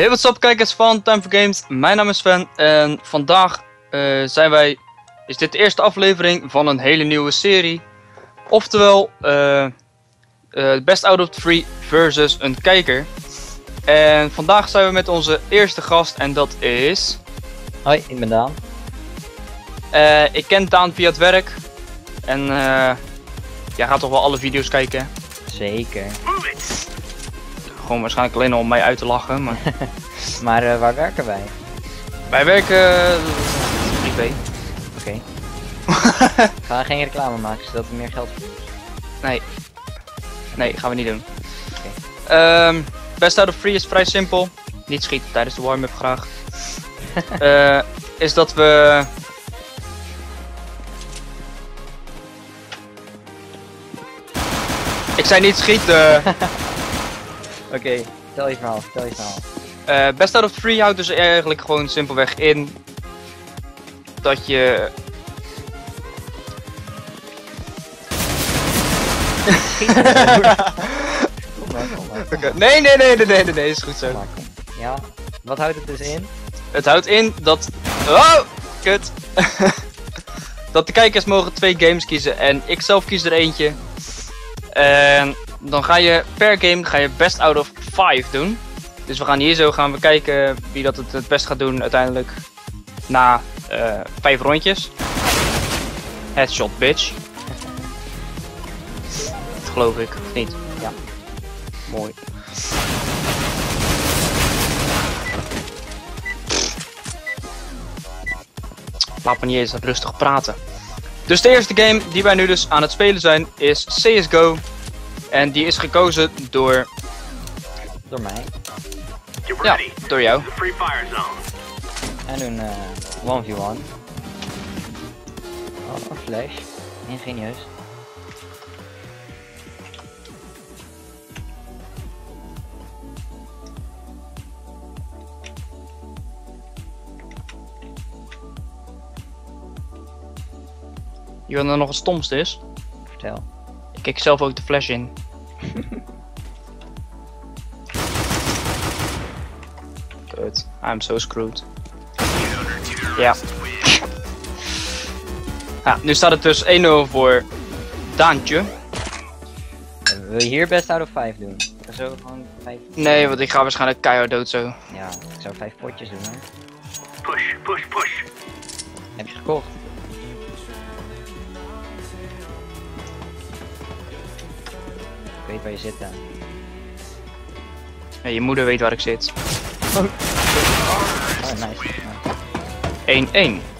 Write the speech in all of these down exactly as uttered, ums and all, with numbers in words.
Hey, what's up kijkers van Time for Games, mijn naam is Sven en vandaag uh, zijn wij, is dit de eerste aflevering van een hele nieuwe serie. Oftewel, uh, uh, Best Out of Three versus een kijker. En vandaag zijn we met onze eerste gast en dat is... Hoi, ik ben Daan. Uh, ik ken Daan via het werk en uh, jij gaat toch wel alle video's kijken? Zeker. Gewoon waarschijnlijk alleen al om mij uit te lachen, maar... maar uh, waar werken wij? Wij werken... Uh, privé. Oké. Okay. Ga geen reclame maken, zodat we meer geld verdienen. Nee. Nee, gaan we niet doen. Okay. Um, Best Out of Three is vrij simpel. Niet schieten tijdens de warm-up graag. uh, is dat we... Ik zei niet schieten! Oké, okay, vertel je verhaal, vertel je verhaal. Uh, Best Out of Three houdt dus eigenlijk gewoon simpelweg in dat je... Kom maar, kom maar. Okay. Nee, nee, nee, nee, nee, nee, nee, is goed zo. Maar, ja, wat houdt het dus in? Het houdt in dat... Oh, kut. Dat de kijkers mogen twee games kiezen en ik zelf kies er eentje. En dan ga je per game ga je best out of five doen. Dus we gaan hier zo gaan we kijken wie dat het het best gaat doen uiteindelijk. Na uh, vijf rondjes. Headshot bitch. Dat geloof ik, of niet? Ja. Mooi. Laat me niet eens rustig praten. Dus de eerste game die wij nu dus aan het spelen zijn is C S G O. En die is gekozen door... Door mij. Ja, door jou. En doen uh, one v one. Oh, een flash. Ingenieus. Je weet nou nog het stomste is? Vertel. Ik kijk zelf ook de flash in. Kut, I'm so screwed. Ja. Ja, nu staat het dus één nul voor Daantje. Wil je hier best out of five doen? Zo gewoon vijf... Nee, want ik ga waarschijnlijk keihard dood zo. Ja, ik zou vijf potjes doen hoor. Push, push, push. Heb je gekocht? Ik weet waar je zit dan. Nee, je moeder weet waar ik zit. Oh, nice. één één. Nice.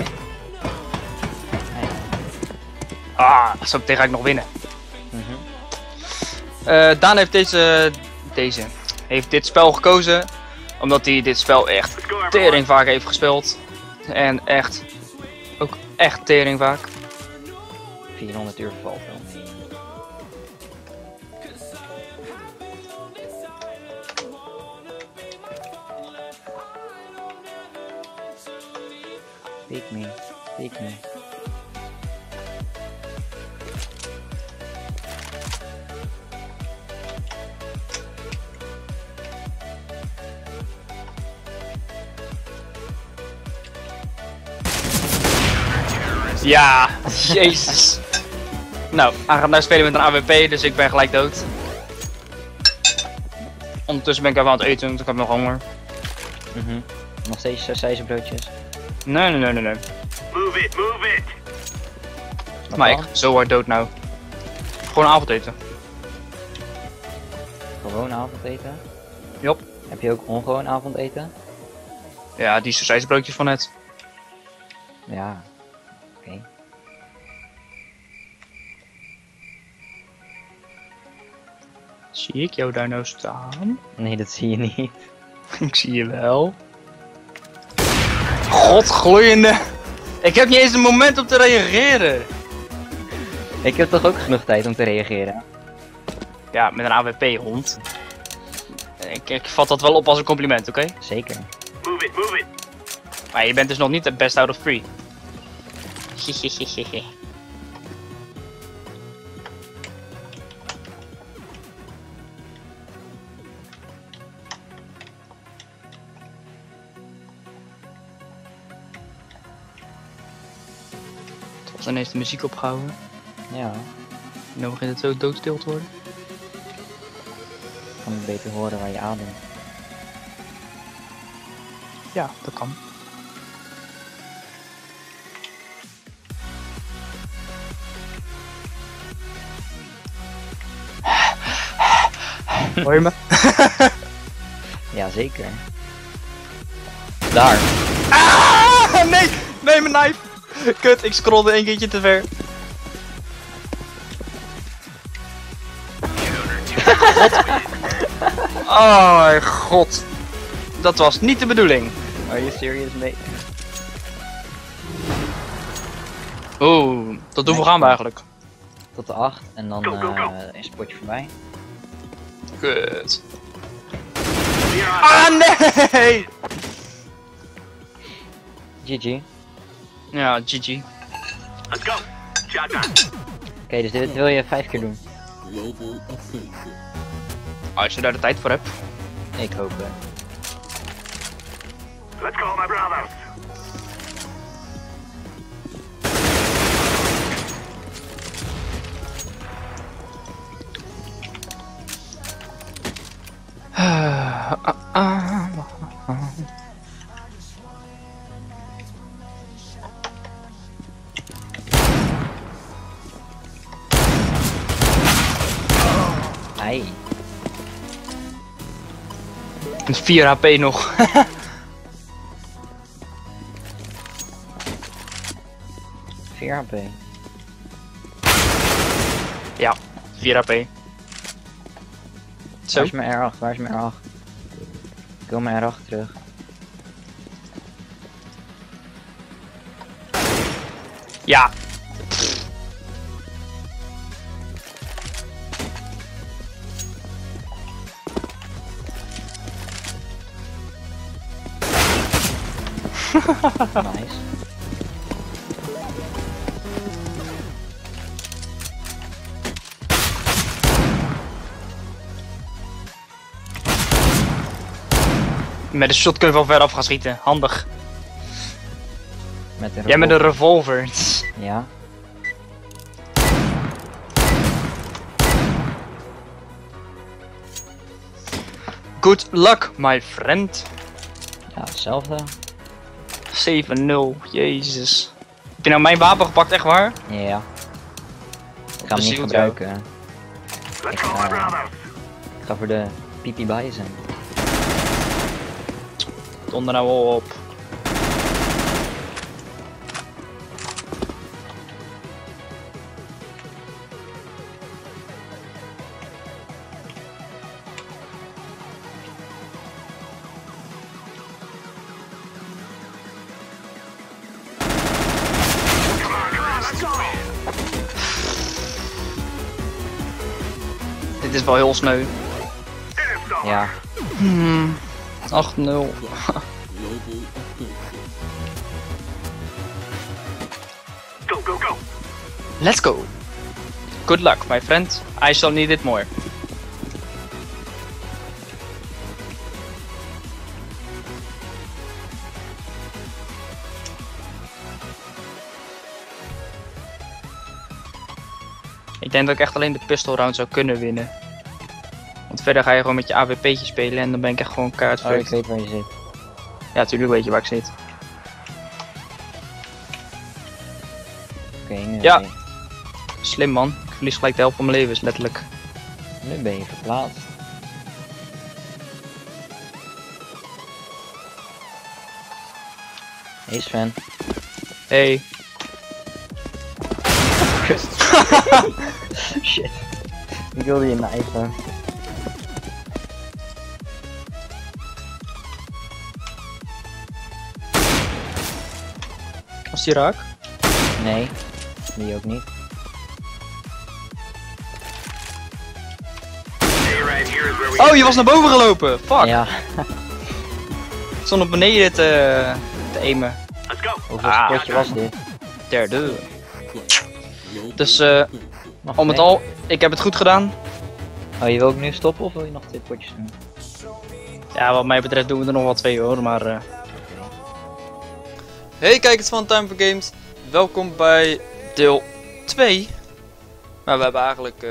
Ah, zo tegen ga ik nog winnen. Mm-hmm. uh, Daan heeft deze, deze, heeft dit spel gekozen. Omdat hij dit spel echt tering vaak heeft gespeeld. En echt, ook echt tering vaak. vierhonderd uur valt wel mee. Pick me, pick me. Ja, jezus. Nou, hij gaat nou spelen met een A W P, dus ik ben gelijk dood. Ondertussen ben ik even aan het eten, want ik heb nog honger. Mm-hmm. Nog steeds uh, broodjes. Nee, nee, nee, nee, nee. Move it, move it. Wat Maar ik dan? ga zo hard dood nou. Gewoon avondeten. Gewoon avondeten? Jop. Heb je ook ongewoon avondeten? Ja, die sausijsbroodjes van net. Ja. Oké. Okay. Zie ik jou daar nou staan? Nee, dat zie je niet. Ik zie je wel. God gloeiende. Ik heb niet eens een moment om te reageren. Ik heb toch ook genoeg tijd om te reageren? Ja, met een A W P hond. Ik, ik vat dat wel op als een compliment, oké? Okay? Zeker. Move it, move it. Maar je bent dus nog niet de best out of three. Is dan ineens de muziek opgehouden. Ja, En dan begint het zo doodstil te worden. kan het beter horen waar je ademt. Ja, dat kan. Hoor je me? Jazeker. Daar. Ah, nee! Nee, mijn knife! Kut, ik scrollde een keertje te ver. Oh mijn god. Dat was niet de bedoeling. Are you serious, mate? Oeh, tot hoeveel gaan we eigenlijk? Tot de acht en dan Go, go, go. uh, is het potje voorbij. Kut. We're on. Ah nee! G G. Oké, Ja, G G. Let's go. Shotgun. dus dit wil je vijf keer doen. Als je daar de tijd voor hebt. Ik hoop het. Let's go, my brothers. Ah, ah, ah. Ai. Met vier H P nog. vier H P. Ja, vier H P. Zo. Waar is mijn R acht? Waar is mijn R acht? Ik wil mijn R acht terug. Ja. Nice. Met de shotgun van ver af gaan schieten. Handig. Met een Jij met een revolver. revolver. Ja. Good luck, my friend. Ja, hetzelfde. zeven nul, jezus. Heb je nou mijn wapen gepakt, echt waar? Ja. Ik ga hem Precies niet goed, gebruiken. Let's Ik go, my ga, brothers. ik ga voor de pipi bison. Donder nou op. Come on, come on, let's go. Dit is wel heel sneu. It is over. Ja. Hmm, acht nul. Go, go, go. Let's go. Good luck, my friend. I shall need it more. Ik denk dat ik echt alleen de pistol round zou kunnen winnen. Want verder ga je gewoon met je A W P'tje spelen en dan ben ik echt gewoon kaart Oh, ik weet waar je zit. Ja, natuurlijk weet je waar ik zit. Oké, nu, Ja. ben je- Slim man. Ik verlies gelijk de helft van mijn leven, is letterlijk. nu ben je verplaatst. Hey Sven. Hey. Shit. Ik wilde je knijpen. Was die raak? Nee, die ook niet. Stay right here is where we Oh, je was naar boven gelopen! Fuck! Ja, Ik stond op beneden te, te aimen. Let's go. hoeveel Ah. spotje was dit? Derde. Dus eh, Nog al met twee? al, ik heb het goed gedaan. Oh, je wil ook nu stoppen of wil je nog twee potjes doen? Ja, wat mij betreft doen we er nog wel twee hoor, maar... eh. Hey kijkers van Time for Games, welkom bij deel twee. Maar we hebben eigenlijk... Uh,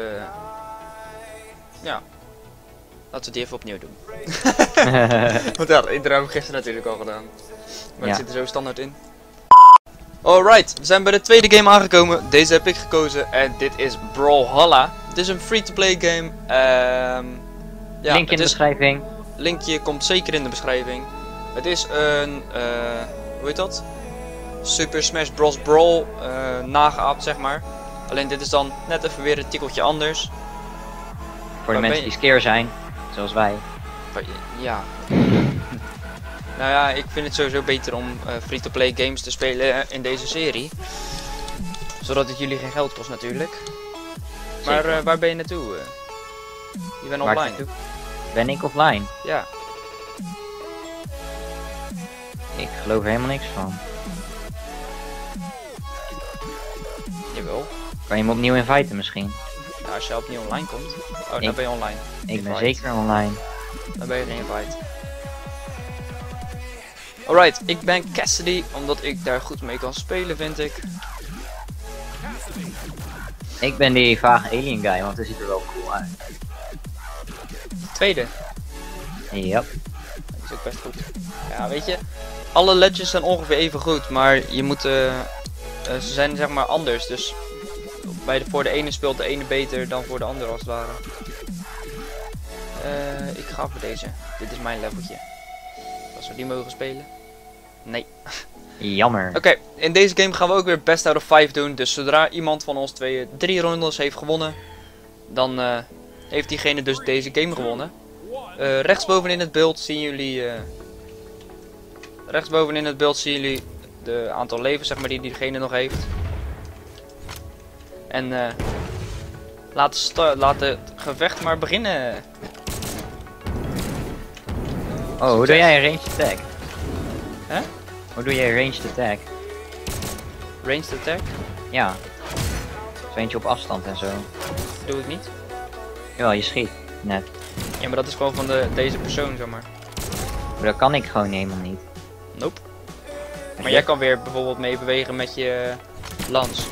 ja. Laten we die even opnieuw doen. Want ja, ik heb gisteren natuurlijk al gedaan. Maar Ja. het zit er zo standaard in. Alright, we zijn bij de tweede game aangekomen. Deze heb ik gekozen en dit is Brawlhalla. Het is een free-to-play game. Ehm ja, Link in het de is, beschrijving. linkje komt zeker in de beschrijving. Het is een, uh, hoe heet dat? Super Smash Bros. Brawl uh, nageaapt, zeg maar. Alleen dit is dan net even weer een tikkeltje anders. Voor de Waar mensen ben die skeer zijn, zoals wij. Ja. Nou ja, ik vind het sowieso beter om uh, free-to-play games te spelen uh, in deze serie. Zodat het jullie geen geld kost natuurlijk. Maar uh, waar ben je naartoe? Uh? Je bent Waar online. naartoe? Ben ik offline? Ja. Ik geloof er helemaal niks van. Jawel. Kan je me opnieuw inviten misschien? Nou, als je opnieuw online komt. Oh, dan Ik- ben je online. Ik ben Invite. zeker online. Dan ben je geen invite. Alright, ik ben Cassidy, omdat ik daar goed mee kan spelen, vind ik. Ik ben die vage alien guy, want hij ziet er wel cool uit. Tweede. Yep. Dat is ook best goed. Ja, weet je, alle legends zijn ongeveer even goed, maar je moet, uh, uh, ze zijn zeg maar anders, dus bij de, voor de ene speelt de ene beter dan voor de andere als het ware. Uh, ik ga voor deze. Dit is mijn leveltje. Als we die mogen spelen. Nee. Jammer. Oké, okay, in deze game gaan we ook weer best out of vijf doen, dus zodra iemand van ons tweeën drie rondes heeft gewonnen, dan uh, heeft diegene dus deze game gewonnen. Uh, rechtsboven in het beeld zien jullie, uh, rechtsboven in het beeld zien jullie de aantal levens zeg maar die diegene nog heeft. En uh, laat, laat het gevecht maar beginnen. Oh, hoe doe jij een ranged attack? Hè? Hoe doe jij een ranged attack? Ranged attack? Ja. Zo eentje op afstand en zo. Doe ik niet. Jawel, je schiet. Net. Ja, maar dat is gewoon van de, deze persoon zeg maar. Maar dat kan ik gewoon helemaal niet. Nope. Maar jij kan weer bijvoorbeeld mee bewegen met je uh, lans.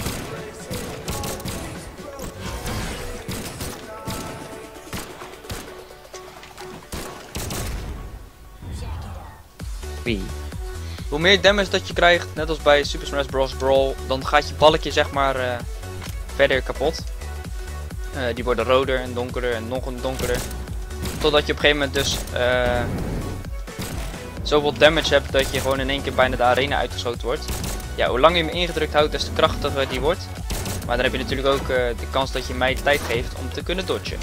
Wie? Hoe meer damage dat je krijgt, net als bij Super Smash Bros. Brawl, dan gaat je balletje zeg maar uh, verder kapot. Uh, die worden roder en donkerder en nog een donkerder. Totdat je op een gegeven moment dus uh, zoveel damage hebt dat je gewoon in één keer bijna de arena uitgeschoten wordt. Ja, hoe langer je hem ingedrukt houdt, des te krachtiger die wordt. Maar dan heb je natuurlijk ook uh, de kans dat je mij de tijd geeft om te kunnen dodgen.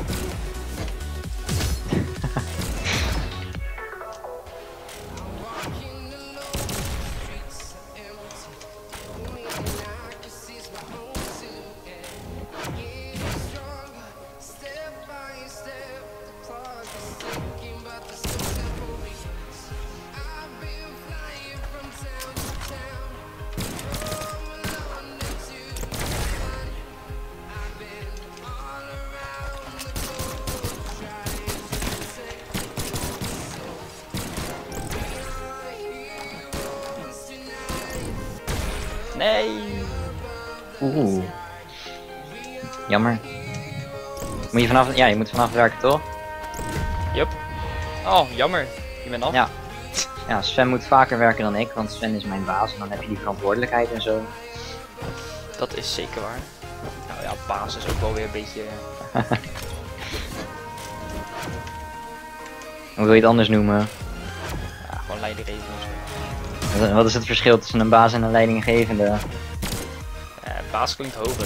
Nee. Oeh. Jammer. Moet je vanaf... Ja, je moet vanaf werken toch? Yup. Oh, jammer. Je bent af. Ja. Ja, Sven moet vaker werken dan ik, want Sven is mijn baas en dan heb je die verantwoordelijkheid en zo. Dat is zeker waar. Nou ja, baas is ook wel weer een beetje... Hoe wil je het anders noemen? Ja, gewoon leidinggevend. Wat- Wat is het verschil tussen een baas en een leidinggevende? Ja, baas klinkt hoger.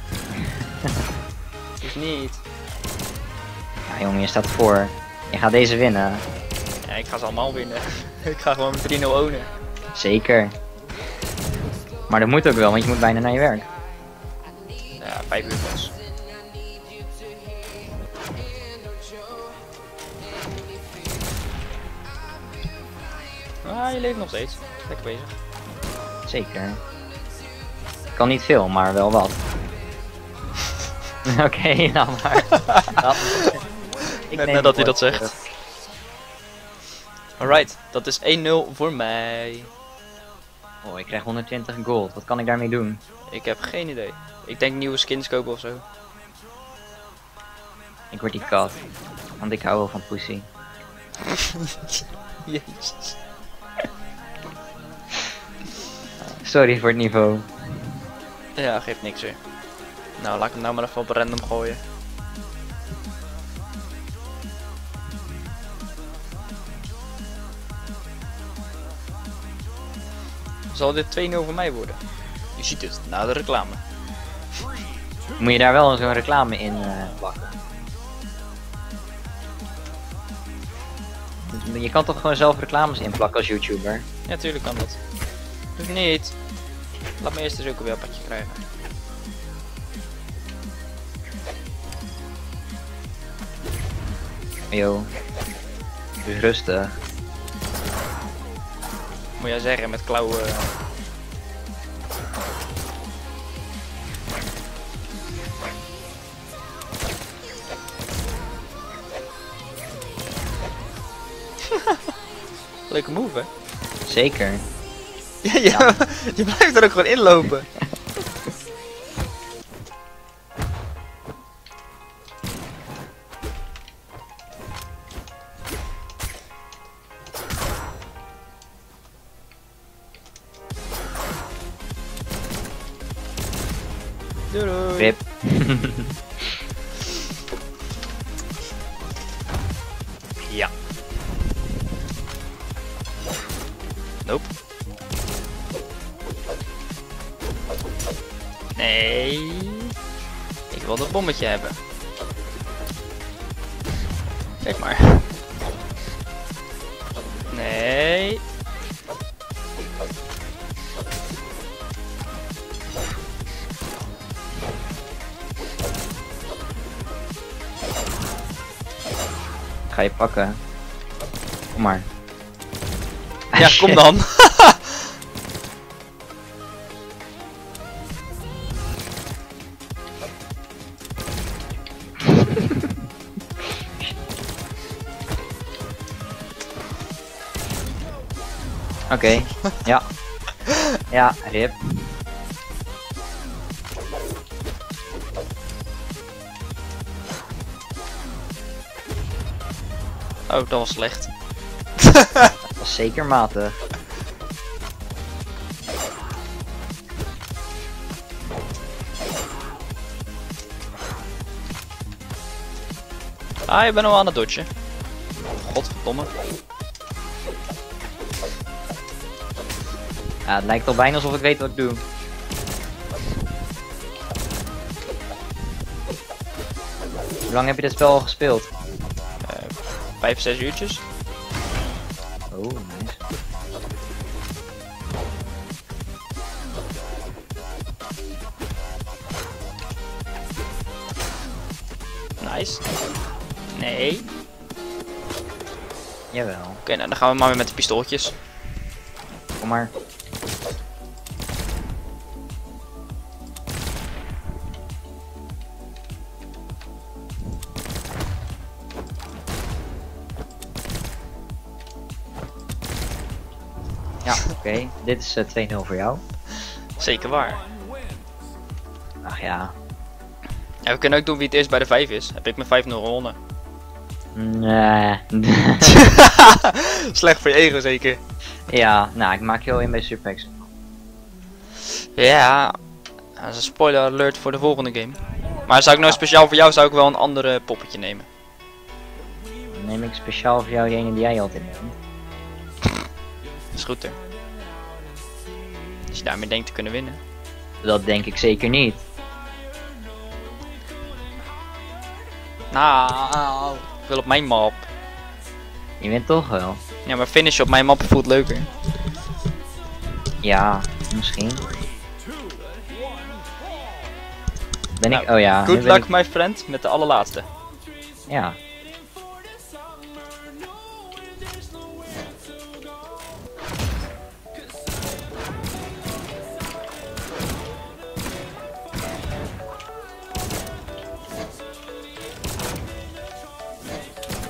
Dus niet. Ja jongen, je staat voor. Je gaat deze winnen. Ja, ik ga ze allemaal winnen. Ik ga gewoon drie nul ownen. Zeker. Maar dat moet ook wel, want je moet bijna naar je werk. Ja, vijf uur pas. Ah, je leeft nog steeds. Lekker bezig. Zeker. Kan niet veel, maar wel wat. Oké, okay, nou maar. Dat- Ik Net neem nadat hij het dat woord. zegt. Alright, dat is één nul voor mij. Oh, ik krijg honderdtwintig gold. Wat kan ik daarmee doen? Ik heb geen idee. Ik denk nieuwe skins kopen of zo. Ik word die kat. Want ik hou wel van pussy. Jezus. Sorry voor het niveau. Ja, geeft niks weer. Nou, laat ik hem nou maar even op random gooien. Zal dit twee nul voor mij worden? Je ziet het, na de reclame. Moet je daar wel zo'n reclame in uh, plakken? Je kan toch gewoon zelf reclames inplakken als YouTuber? Ja, tuurlijk kan dat. Hoeft niet. Laat me eerst eens ook weer een padje krijgen. Yo. Dus rustig. Moet jij zeggen, met klauwen. Leuke move, hè? Zeker. Ja, ja, je blijft er ook gewoon inlopen. Doei doei. Rip. Ja. Nope. Nee. Ik wil dat bommetje hebben. Kijk maar. Nee. Ga je pakken. Kom maar. Ja, kom dan. Oké. Okay. Ja. Ja, rip. Oh, dat was slecht. Dat was zeker matig. Ah, je bent al aan het dodgen. Godverdomme. Ja, het lijkt al bijna alsof ik weet wat ik doe. Hoe lang heb je dit spel al gespeeld? Uh, vijf, zes uurtjes. Oh, nice. Nice. Nee. Jawel. Oké, okay, nou dan gaan we maar weer met de pistooltjes. Kom maar. Ja, oké. Okay. Dit is uh, twee nul voor jou. Zeker waar. Ach ja. Ja, we kunnen ook doen wie het eerst bij de vijf is. Heb ik met vijf nul gewonnen. Nee. Slecht voor je ego zeker. Ja, nou ik maak je wel in bij Surpex. Ja, dat is een spoiler alert voor de volgende game. Maar zou ik nou speciaal voor jou zou ik wel een andere poppetje nemen. Dan neem ik speciaal voor jou die ene die jij altijd neemt. Is goed er. Als je daarmee denkt te kunnen winnen. Dat denk ik zeker niet. Nou, ik wil op mijn map. Je wint toch wel. Ja, maar finish op mijn map voelt leuker. Ja, misschien. Ben ik? Nou, Oh ja. Good nu ben luck ik... my friend met de allerlaatste. Ja.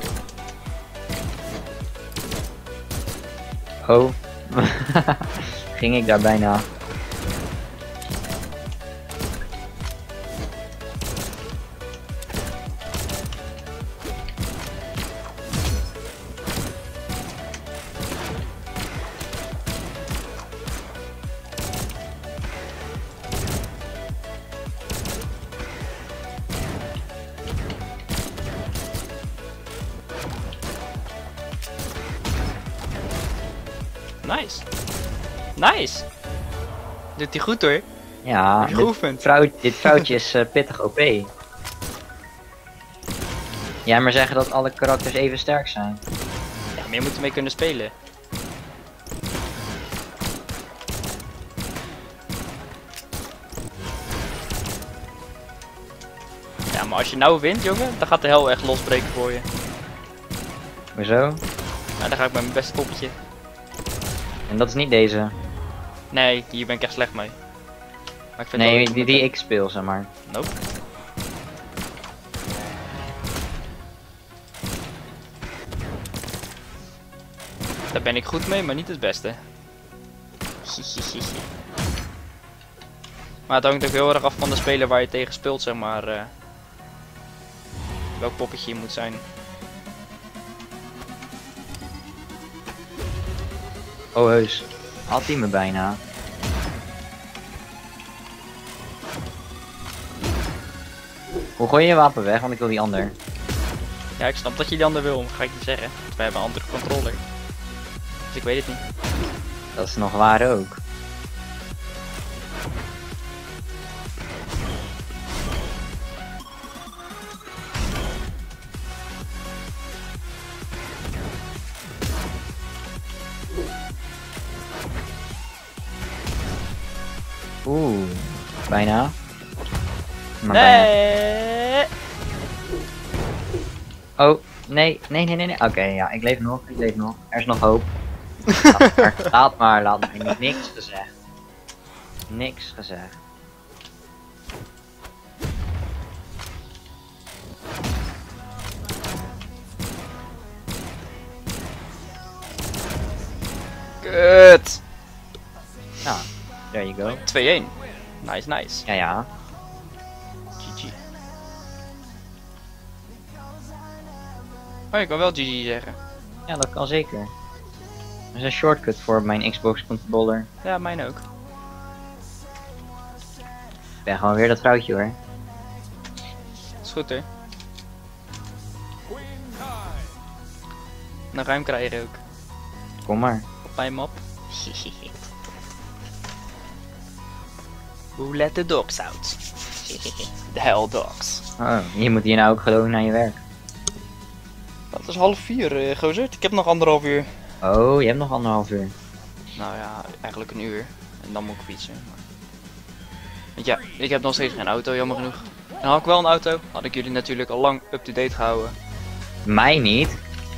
Oh. ging ik daar bijna. Nice. Nice. Doet hij goed hoor. Ja, Heb je dit, geoefend? vrouw, dit vrouwtje is uh, pittig O P. Ja, maar zeggen dat alle karakters even sterk zijn. Ja, maar je moet ermee kunnen spelen. Ja, maar als je nou wint, jongen, dan gaat de hel echt losbreken voor je. Hoezo? Nou, dan ga ik met mijn beste poppetje. En dat is niet deze. Nee, hier ben ik echt slecht mee. Maar ik vind het wel Nee, leuk om die, te- die ik speel, zeg maar. Nope. Daar ben ik goed mee, maar niet het beste. Maar het hangt ook heel erg af van de speler waar je tegen speelt, zeg maar. Uh, welk poppetje je moet zijn. Oh heus. Had hij me bijna. Hoe gooi je je wapen weg? Want ik wil die ander. Ja, ik snap dat je die ander wil, maar ga ik niet zeggen. Want wij hebben een andere controller. Dus ik weet het niet. Dat is nog waar ook. Oeh, bijna. Maar bijna. Nee! Oh, nee, nee, nee, nee, nee. Oké, ja, ik leef nog, ik leef nog. Er is nog hoop. Laat maar, laat maar, laat maar. Nog niks gezegd. Niks gezegd. Kut! Nou, there you go. twee-één. Nice, nice. Ja, ja. G G. Oh, ik kan wel G G zeggen. Ja, dat kan zeker. Dat is een shortcut voor mijn Xbox controller. Ja, mijn ook. Ik ben gewoon weer dat vrouwtje hoor. Is goed hè. Een ruim krijgen ook. Kom maar. Op mijn map. Who let the dogs out? The hell dogs. Oh, je moet hier nou ook gewoon naar je werk. Dat is half vier, uh, gozer. Ik heb nog anderhalf uur. Oh, je hebt nog anderhalf uur. Nou ja, eigenlijk een uur. En dan moet ik fietsen. Maar... Want ja, ik heb nog steeds geen auto, jammer genoeg. En had ik wel een auto, had ik jullie natuurlijk al lang up-to-date gehouden. Mij niet.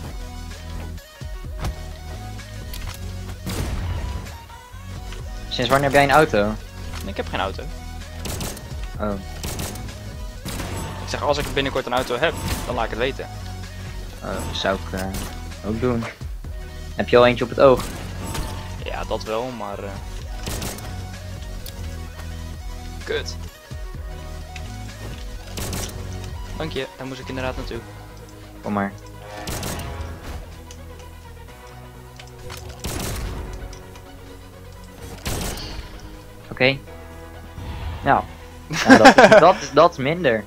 Sinds wanneer heb jij een auto? En ik heb geen auto. Oh. Ik zeg, als ik binnenkort een auto heb, dan laat ik het weten. Oh, dat zou ik uh, ook doen. Heb je al eentje op het oog? Ja, dat wel, maar... Uh... Kut. Dank je, daar moest ik inderdaad naartoe. Kom maar. Oké. Okay. Nou. Ja, dat, is, dat, is, dat is minder.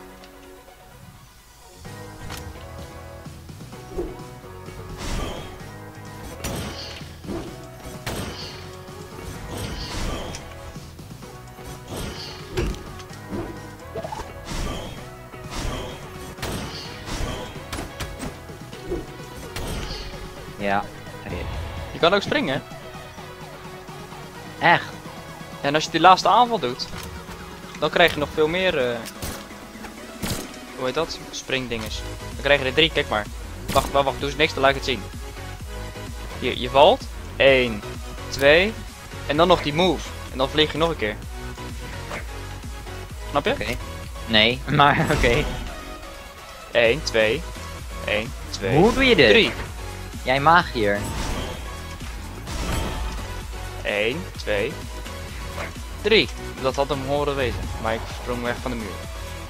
Ja. Je kan ook springen. Echt? Ja, en als je die laatste aanval doet, dan krijg je nog veel meer, uh, hoe heet dat? Springdinges. Dan krijg je er drie, kijk maar. Wacht, wacht, wacht, doe eens niks, dan laat ik het zien. Hier, je valt. één, twee, en dan nog die move. En dan vlieg je nog een keer. Snap je? Oké. Okay. Nee, maar oké. Okay. één, twee, één, twee, Hoe doe je dit? drie. Jij magier. één, twee, drie. Dat had hem horen wezen, maar ik sprong weg van de muur.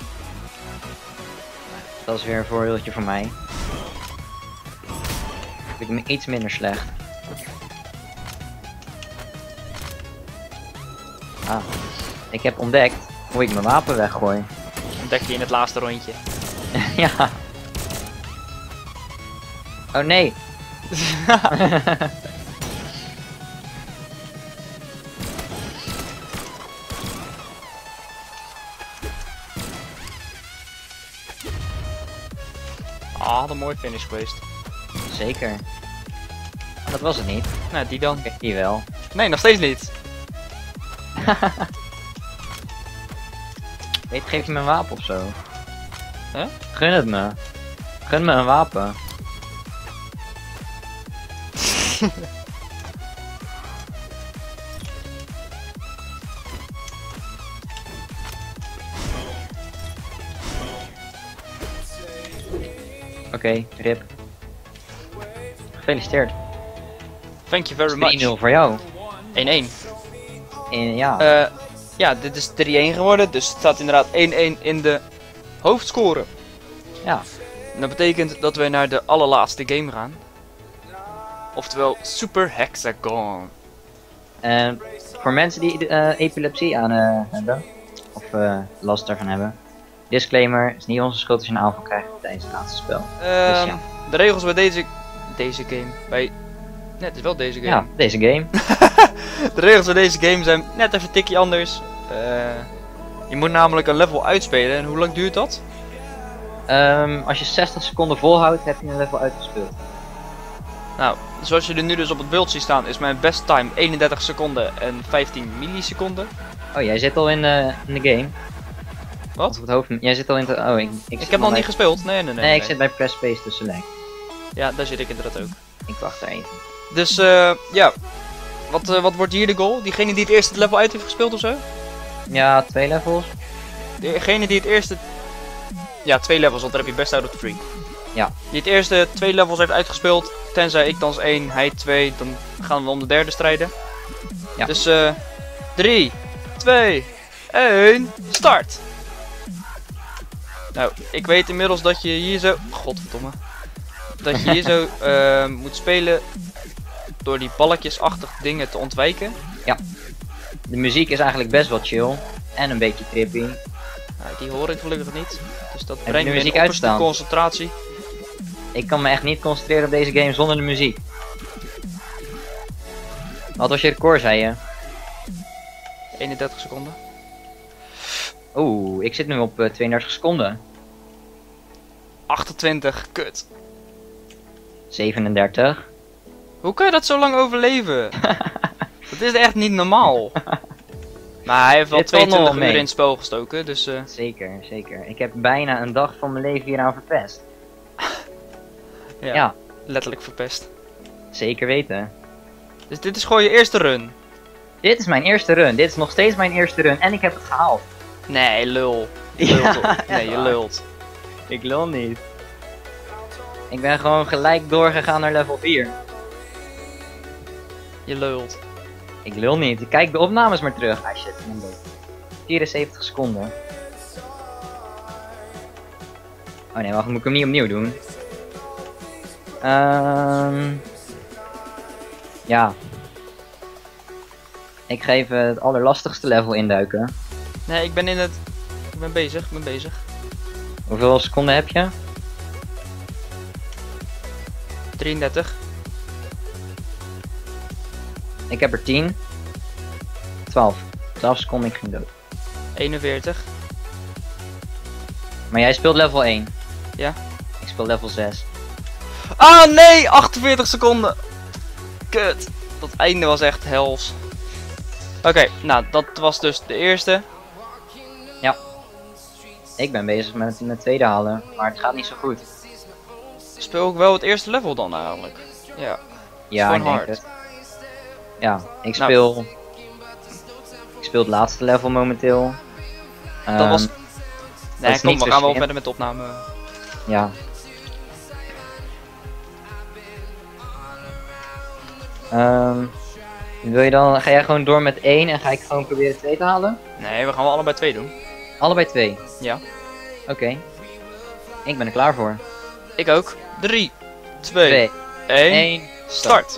Dat is weer een voorbeeldje voor mij. Ik ben iets minder slecht. Ah, ik heb ontdekt hoe ik mijn wapen weggooi. Ontdek je in het laatste rondje. Ja. Oh nee. Ah, wat een mooi finish geweest. Zeker. Maar dat was het niet. Nou, die dan. Kijk, die wel. Nee, nog steeds niet. Weet, geef je me een wapen of zo? Huh? Gun het me. Gun me een wapen. Oké, okay, rip. Gefeliciteerd. Thank you very drie much. nul voor jou. één één. En ja, Eh, ja, dit is drie één geworden, dus het staat inderdaad één één in de hoofdscore. ja. En dat betekent dat we naar de allerlaatste game gaan. Oftewel Super Hexagon. En voor mensen die eh, epilepsie aan eh, hebben, of eh, last daarvan hebben, disclaimer, het is niet onze schuld als je een aanval krijgt tijdens het laatste spel. Ehm, Dus ja. De regels bij deze, deze game, bij... Nee, het is wel deze game. Ja, deze game. De regels bij deze game zijn net even een tikje anders. Eh, je moet namelijk een level uitspelen en hoe lang duurt dat? Ehm, als je zestig seconden volhoudt, heb je een level uitgespeeld. Nou, zoals jullie nu dus op het beeld zien staan, is mijn best time eenendertig seconden en vijftien milliseconden. Oh, jij zit al in, eh, in de game. Wat? Op het hoofd. Jij zit al in de. Oh, ik, ik, Ik zit heb nog bij- niet gespeeld. Nee, nee, nee. Nee, ik zit bij press space te select. Ja, daar zit ik inderdaad ook. Ik wacht er even. Dus eh, ja. Wat, eh, wat wordt hier de goal? Diegene die het eerste level uit heeft gespeeld of zo? Ja, twee levels. Degene die het eerste... Ja, twee levels, want dan heb je best out of three. Ja. Die het eerste twee levels heeft uitgespeeld, tenzij ik dan één, hij twee, dan gaan we om de derde strijden. Ja. Dus eh drie, twee, één, start! Nou, ik weet inmiddels dat je hier zo... Godverdomme. Dat je hier zo eh, moet spelen door die balkjesachtige dingen te ontwijken. De muziek is eigenlijk best wel chill. En een beetje trippy. Nou, die hoor ik gelukkig niet. Dus dat je brengt de me in muziek opperste uitstaan? concentratie. Ik kan me echt niet concentreren op deze game zonder de muziek. Wat was je record, zei je? eenendertig seconden. Oeh, ik zit nu op eh, tweeëndertig seconden. achtentwintig, kut. zevenendertig. Hoe kan je dat zo lang overleven? Dat is echt niet normaal. Maar hij heeft wel Dit valt nog tweeëntwintig wel uur mee. in het spel gestoken, dus eh, Zeker, zeker. Ik heb bijna een dag van mijn leven hieraan verpest. ja, Ja, letterlijk verpest. zeker weten. Dus dit is gewoon je eerste run. Dit is mijn eerste run. Dit is nog steeds mijn eerste run. En ik heb het gehaald. Nee, lul. Je Ja, lult. echt nee, je waar. lult. Ik lul niet. Ik ben gewoon gelijk doorgegaan naar level vier. Je lult. Ik lul niet. Kijk de opnames maar terug. Ah shit, ik ben dood. vierenzeventig seconden. Oh nee, wacht, moet ik hem niet opnieuw doen? Ehm ja. Ik ga even het allerlastigste level induiken. Nee, ik ben in het... Ik ben bezig, ik ben bezig. Hoeveel seconden heb je? drieëndertig. Ik heb er tien. twaalf. twaalf seconden, ik ging dood. eenenveertig. Maar jij speelt level één. Ja. Ik speel level zes. Ah nee, achtenveertig seconden. Kut. Dat einde was echt hels. Oké, nou dat was dus de eerste. Ik ben bezig met het tweede halen, maar het gaat niet zo goed. Speel ik wel het eerste level dan eigenlijk. Ja. Ja, gewoon ik denk hard. het. Ja, ik Nou. speel... Ik speel het laatste level momenteel. Dat Ehm, was... Nee, is kom, niet we zo gaan wel slim. verder met de opname. Ja. Ehm Wil je dan, ga jij gewoon door met één en ga ik gewoon proberen twee te halen? Nee, we gaan wel allebei twee doen. Allebei twee? Ja. Oké. Okay. Ik ben er klaar voor. Ik ook. drie, twee, één, één, start.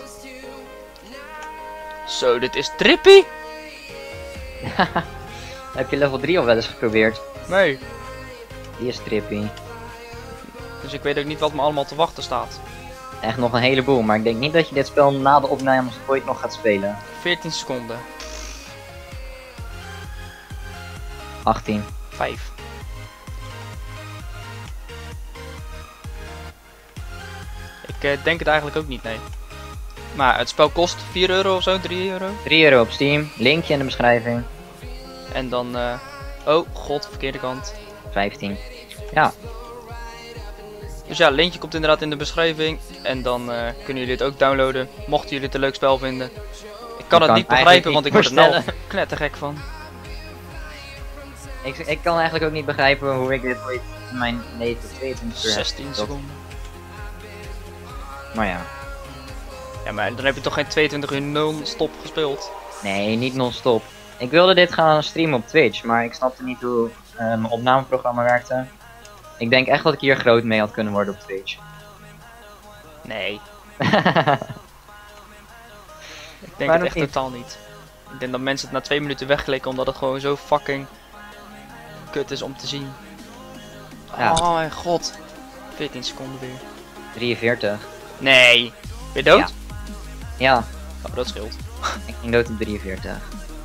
Zo, dit is trippy. Heb je level drie al wel eens geprobeerd? Nee. Die is trippy. Dus ik weet ook niet wat me allemaal te wachten staat. Echt nog een heleboel, maar ik denk niet dat je dit spel na de opnames ooit nog gaat spelen. veertien seconden. achttien. vijf. Ik uh, denk het eigenlijk ook niet, nee. Maar het spel kost vier euro of zo, drie euro. drie euro op Steam, linkje in de beschrijving. En dan, uh... oh god, verkeerde kant. vijftien. Ja. Dus ja, linkje komt inderdaad in de beschrijving. En dan uh, kunnen jullie het ook downloaden, mochten jullie het een leuk spel vinden. Ik kan Ik het kan niet begrijpen, want ik word er voorstellen. nou knettergek van. Ik, ik kan eigenlijk ook niet begrijpen hoe ik dit ooit in mijn leven tweeëntwintig uur heb zestien gespeeld. seconden. Maar ja. Ja, maar dan heb je toch geen tweeëntwintig uur non-stop gespeeld? Nee, niet non-stop. Ik wilde dit gaan streamen op Twitch, maar ik snapte niet hoe uh, mijn opnameprogramma werkte. Ik denk echt dat ik hier groot mee had kunnen worden op Twitch. Nee. Ik denk Waarom het echt niet? totaal niet. Ik denk dat mensen het na twee minuten wegklikken omdat het gewoon zo fucking kut is om te zien. Ja. Oh mijn god. veertien seconden weer. drieënveertig. Nee. Ben je dood? Ja. Ja, Oh, dat scheelt. ik ging dood op drieënveertig.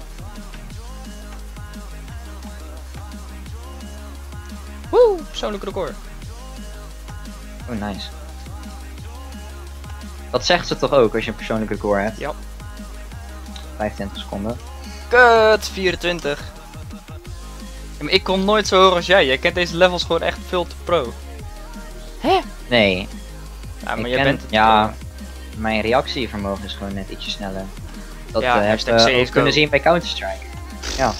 Woe, persoonlijk record. Oh, nice. Dat zegt ze toch ook als je een persoonlijk record hebt? Ja. vijfentwintig seconden. Kut, vierentwintig. Ja, maar ik kom nooit zo hoog als jij. Jij kent deze levels gewoon echt veel te pro. Hè? Nee. Ja, maar ik jij ken- bent het Ja, mijn reactievermogen is gewoon net ietsje sneller. Dat Ja, eh, heb hashtag je ook C S G O. kunnen zien bij Counter-Strike. Ja.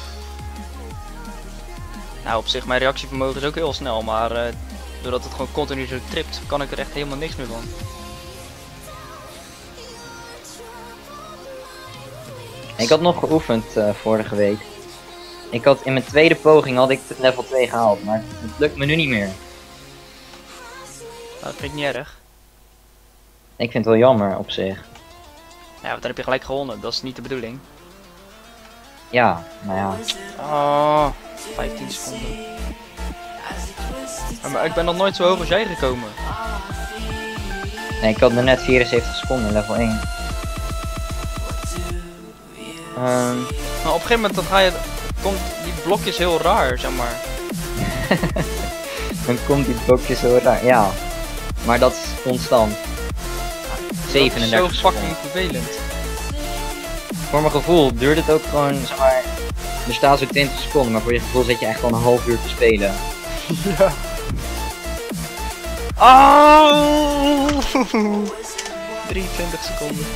Nou, op zich, mijn reactievermogen is ook heel snel, maar uh, doordat het gewoon continu zo tript, kan ik er echt helemaal niks meer van. Ik had nog geoefend uh, vorige week. Ik had in mijn tweede poging had ik level twee gehaald, maar het lukt me nu niet meer. Nou, dat vind ik niet erg. Ik vind het wel jammer op zich. Ja, want dan heb je gelijk gewonnen, dat is niet de bedoeling. Ja, nou ja. Oh, vijftien seconden. Ja, maar ik ben nog nooit zo hoog als jij gekomen. Nee, ik had er net vierenzeventig seconden, level één. Ehm, Maar op een gegeven moment dan ga je, komt die blokjes heel raar, zeg maar. dan komt die blokje zo raar. Ja, maar dat is constant. zevenendertig Dat is zo fucking seconden. vervelend. Voor mijn gevoel duurt het ook gewoon, zeg maar, er staat zo twintig seconden, maar voor je gevoel zit je echt gewoon een half uur te spelen. Ja. Oh! drieëntwintig seconden.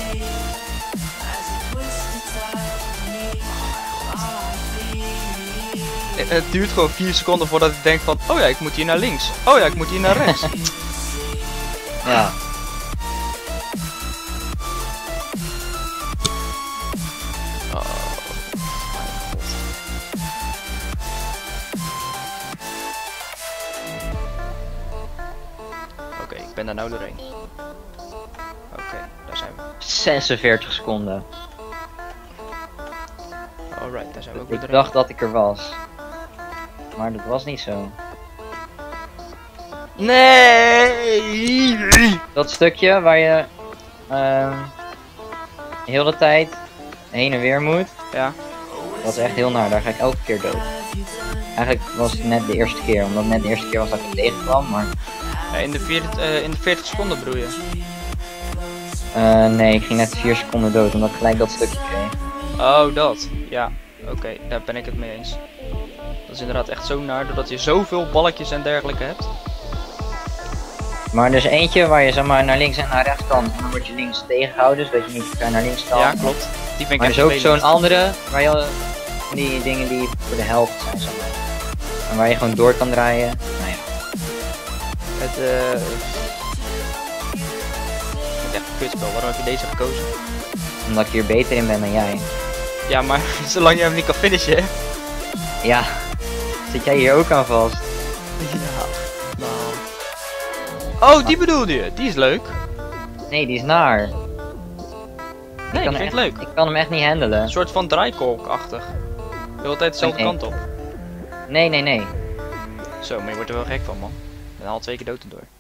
Het duurt gewoon vier seconden voordat ik denk van, oh ja, ik moet hier naar links. Oh ja, ik moet hier naar rechts. Ja. Oh, mijn god. Oké, ik ben daar nou doorheen. Oké, daar zijn we. zesenveertig seconden. Alright, daar zijn we ook Ik weer doorheen. dacht dat ik er was. Maar dat was niet zo. Nee! Dat stukje waar je ehm de hele tijd heen en weer moet, Ja. dat is echt heel naar. Daar ga ik elke keer dood. Eigenlijk was het net de eerste keer, omdat het net de eerste keer was dat ik tegenkwam, maar Ja, in, de veertig, uh, in de veertig seconden bedoel je? uh, nee, ik ging net vier seconden dood, omdat ik gelijk dat stukje kreeg. Oh, dat. Ja, oké, okay, daar ben ik het mee eens. Dat is inderdaad echt zo naar, doordat je zoveel balkjes en dergelijke hebt. Maar er is eentje waar je zeg maar naar links en naar rechts kan, en dan word je links tegengehouden, dus dat je niet ver naar links kan. Ja, klopt. Die vind ik Maar er echt is ook vervelend. zo'n andere, waar je die dingen die voor de helft zijn, zeg maar. En waar je gewoon door kan draaien. Nou ja. Het, eh... vind het echt een kutspel. Waarom heb je deze gekozen? Omdat ik hier beter in ben dan jij. Ja, maar zolang je hem niet kan finishen, hè? Ja, zit jij hier ook aan vast? Ja, nou... Oh, die bedoelde je. Die is leuk. Nee, die is naar. Nee, ik vind hem het echt, leuk. Ik kan hem echt niet handelen. Een soort van draaikolk-achtig. De hele tijd dezelfde Nee. kant op. Nee, nee, nee. Zo, maar je wordt er wel gek van, man. Ik ben al twee keer dood erdoor.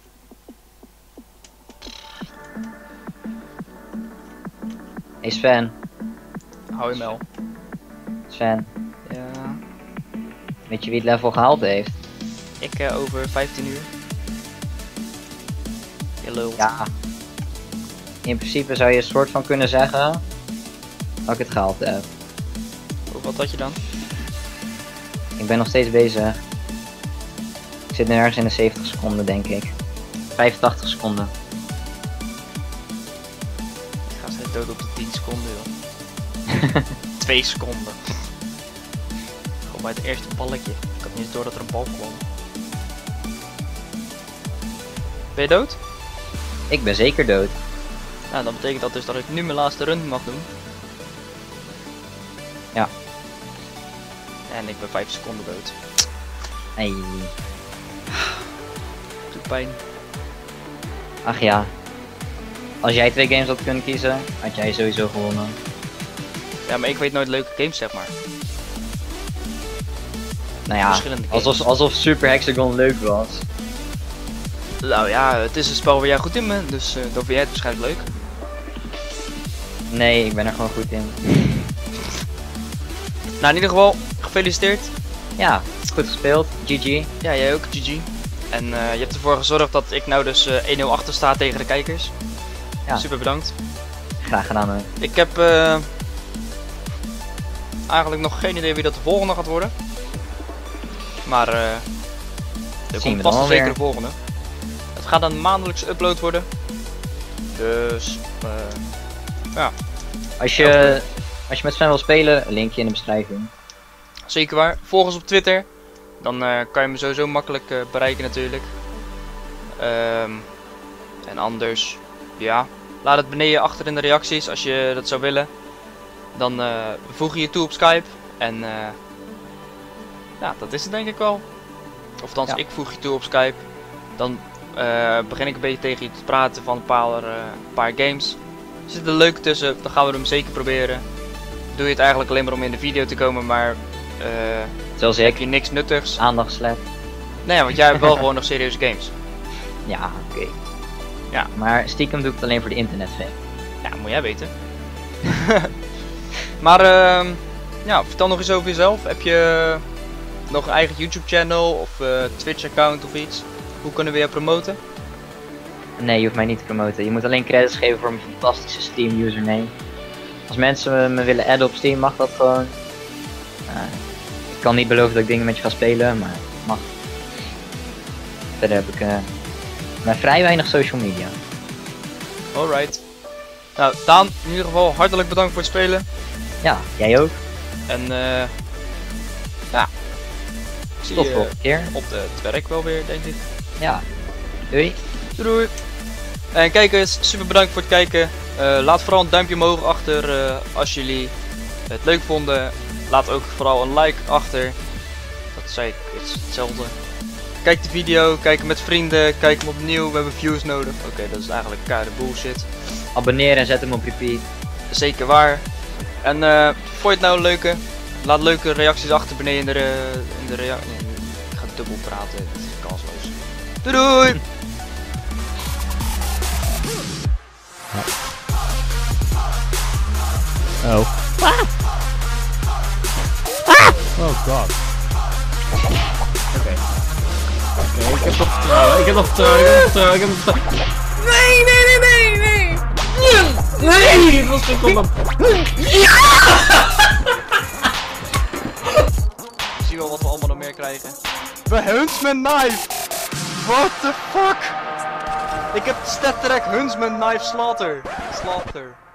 Hey Sven. Hou je mel. Sven. Ja. Weet je wie het level gehaald heeft? Ik uh, over vijftien uur. Je lult. Ja. In principe zou je een soort van kunnen zeggen dat ik het gehaald heb. Oh, wat had je dan? Ik ben nog steeds bezig. Ik zit nu ergens in de zeventig seconden, denk ik. vijfentachtig seconden. Ik ga steeds dood op de tien seconden, joh. twee seconden. Gewoon bij het eerste balletje. Ik had niet eens door dat er een bal kwam. Ben je dood? Ik ben zeker dood. Nou, dan betekent dat dus dat ik nu mijn laatste run mag doen. Ja. En ik ben vijf seconden dood. Hey. Doet pijn. Ach ja. Als jij twee games had kunnen kiezen, had jij sowieso gewonnen. Ja, maar ik weet nooit leuke games, zeg maar. Nou ja, Verschillende games. alsof, alsof Super Hexagon leuk was. Nou ja, het is een spel waar jij goed in bent, dus uh, dan vind jij het waarschijnlijk leuk. Nee, ik ben er gewoon goed in. Nou, in ieder geval, gefeliciteerd. Ja, goed gespeeld. G G. Ja, jij ook, G G. En uh, je hebt ervoor gezorgd dat ik nou dus uh, één nul achter sta tegen de kijkers. Ja. Super bedankt. Graag gedaan hoor. Ik heb uh, eigenlijk nog geen idee wie dat de volgende gaat worden. Maar uh, er Zien komt we vast dan en zeker weer. de volgende. Het gaat een maandelijkse upload worden. Dus uh, ja, Als je, als je met Sven wil spelen, linkje in de beschrijving. zeker waar. Volg ons op Twitter. Dan uh, kan je me sowieso makkelijk uh, bereiken natuurlijk. Um, en anders, ja, laat het beneden achter in de reacties als je dat zou willen. Dan uh, voeg je je toe op Skype. En uh, ja, dat is het denk ik wel. Of althans, Ja. ik voeg je toe op Skype. Dan uh, begin ik een beetje tegen je te praten van een paar, uh, paar games. Er zit er leuk tussen, dan gaan we hem zeker proberen. Doe je het eigenlijk alleen maar om in de video te komen, maar uh, Zoals heb ik, je niks nuttigs. aandachtslet. Nee, want jij hebt wel gewoon nog serieuze games. Ja, oké. Ja. Maar stiekem doe ik het alleen voor de internetfan. Ja, moet jij weten. Maar uh, ja, vertel nog eens over jezelf. Heb je nog een eigen YouTube channel of uh, Twitch account of iets? Hoe kunnen we je promoten? Nee, je hoeft mij niet te promoten. Je moet alleen credits geven voor mijn fantastische Steam username. Als mensen me willen adden op Steam, mag dat gewoon. Uh, ik kan niet beloven dat ik dingen met je ga spelen, maar het mag. Verder heb ik uh, maar vrij weinig social media. Alright. Nou, Daan, in ieder geval hartelijk bedankt voor het spelen. Ja, jij ook. En uh, ja, ik zie Tot de je volgende keer. op de- het werk wel weer, denk ik. Ja. Doei. Doei doei. En kijkers, super bedankt voor het kijken. Uh, laat vooral een duimpje omhoog achter uh, als jullie het leuk vonden. Laat ook vooral een like achter. Dat zei ik, het is hetzelfde. Kijk de video, kijk hem met vrienden, kijk hem opnieuw, we hebben views nodig. Oké, okay, dat is eigenlijk keiharde bullshit. Abonneer en zet hem op repeat. Zeker waar. En uh, vond je het nou een leuke? Laat leuke reacties achter beneden in de, re in de reactie. Nee, ik ga dubbel praten, het is kansloos. Doei doei! Oh. Oh god. Oké. Oké, ik heb nog vertrouwen, ik heb nog vertrouwen, ik heb nog vertrouwen, ik heb nog vertrouwen. Nee, nee, nee, nee, nee! Nee! Het was toch op Zie wel wat we allemaal nog meer krijgen. We Huntsman Knife! What the fuck? Ik heb Stat Track Huntsman Knife Slaughter. Slaughter.